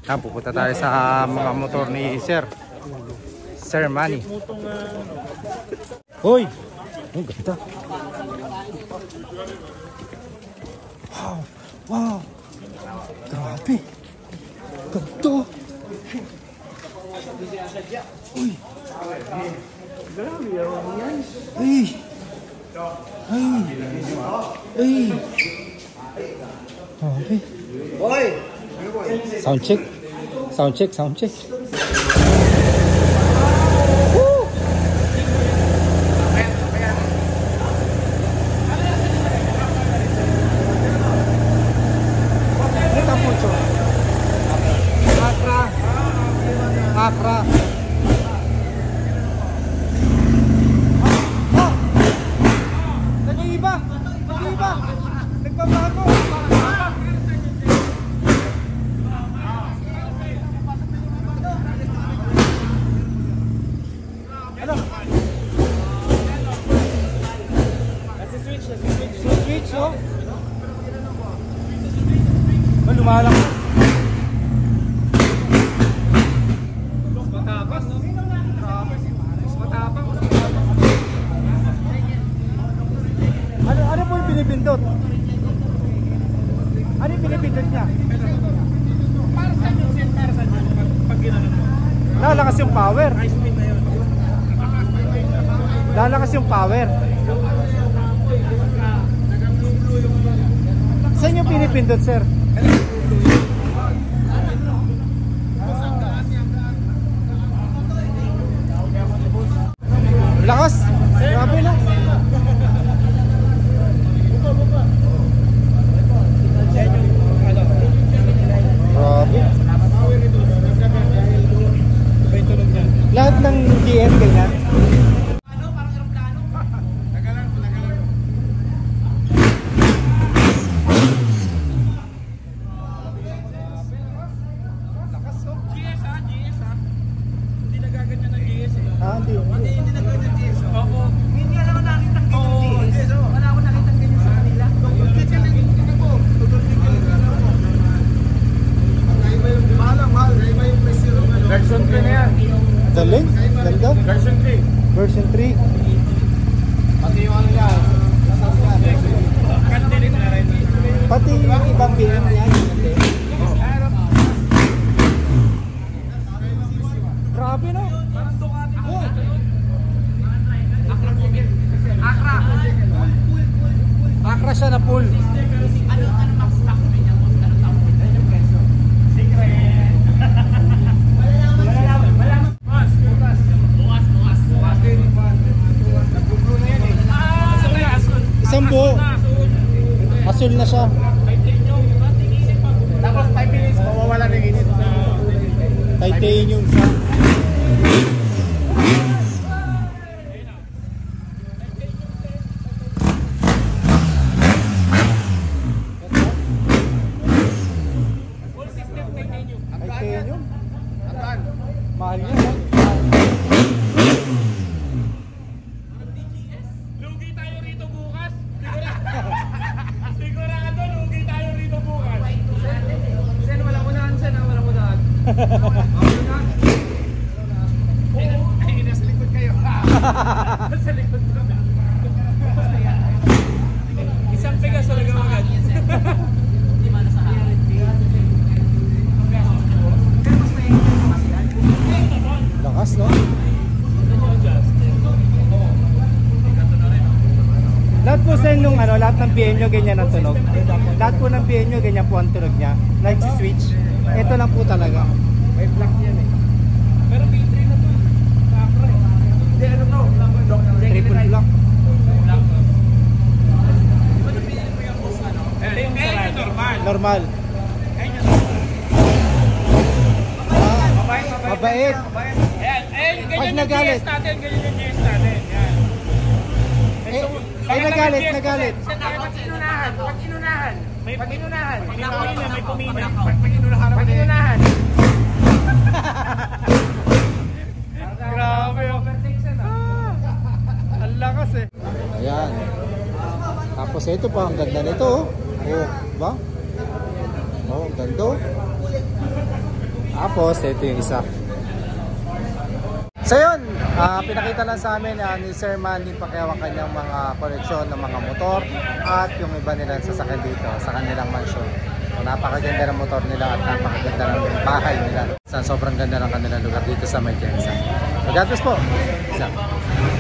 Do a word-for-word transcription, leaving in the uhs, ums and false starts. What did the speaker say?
Yan, pupunta tayo sa mga motor ni Sir. Sir Manny. Hoy! Ang ganda. Wow! Wow! Grabe! Ganto! Uy! Ay! Ay! Ay! Grabe! Hoy! Sound check! Sound check! Sound check! Akra. Oh! Nag-iiba! Nag-iiba! Nagbabago! Ano? Nasi switch, nasi switch. Switch, oh? Lumalang. Ano ano po yung pinipindot? Ano yung pinipindot niya? Para sa inyo, para sa inyo pag ginanon mo. Lalakas yung power. High speed na yun. Lalakas yung power. Saan yung pinipindot, sir? Lakas! Grabe lang! Grabe! Lahat ng G S ganyan? Ano? Parang aeroplano? Tagalan, tagalan. Lakas oh! G S ha? G S ha? Hindi nagaganyan ng G S eh. Ah, hindi. Hindi, hindi nagaganyan ng G S. Oo. Hindi alam ko nakita ng ganyan G S. Wala ako nakita ng ganyan sa kanila. Tugtugtid ka lang. Hindi po. Tugtugtid ka lang. Mahal ang mahal. Version three na yan. Galing? Ganda? Version three. Version three. Pati yung ano yan. Pati yung ibang B M yan. Grabe no? Akra. Akra siya na full. Ano ano max stock niya? Ano tawag niya? Secret. Isang buo. Asul na siya. Tapos five minutes mawawala ng init. Titanium siya. Full system titanium. Titanium? Mahal niya. Lugi tayo rito bukas. Sigurado lugi tayo rito bukas. Sen, wala ko naan, sen, wala ko naan. Ay, nasa likod kayo. Nasa likod ko. Isang pegas talaga agad. Di ba nasa harit? Lakas, no? Lahat po sa inyong ano, lahat ng B M nyo ganyan ang tunog. Lahat po ng B M nyo ganyan po ang tunog niya. Like si switch. Ito lang po talaga. May block yan eh. Pero B three na to. Akra eh. Hindi, ano to? Triple block. Ito yung normal. Normal. Mabait. Mabait. Ayan, ayan, ganyan yung G S natin. Ganyan yung G S natin. Yan. Ay, nagalit, nagalit. Pag inunahan, pag inunahan. May pag inunahan. May pumina, may pumina. Pag inunahan. Pag inunahan. Grabe oh. Ang lakas eh. Ayan. Tapos ito pa, ang ganda nito oh. Oh, ba? Oh, ang ganda oh. Tapos, ito yung isa. So yun, ah, pinakita lang sa amin ah, ni Sir Manny Pacquiao ang kanyang mga koleksyon ng mga motor at yung iba nilang sasakyan dito sa kanilang mansion. So, napakaganda ng motor nila at napakaganda ng bahay nila. So, sobrang ganda ng kanilang lugar dito sa May Quezon. So, God bless po. Isa.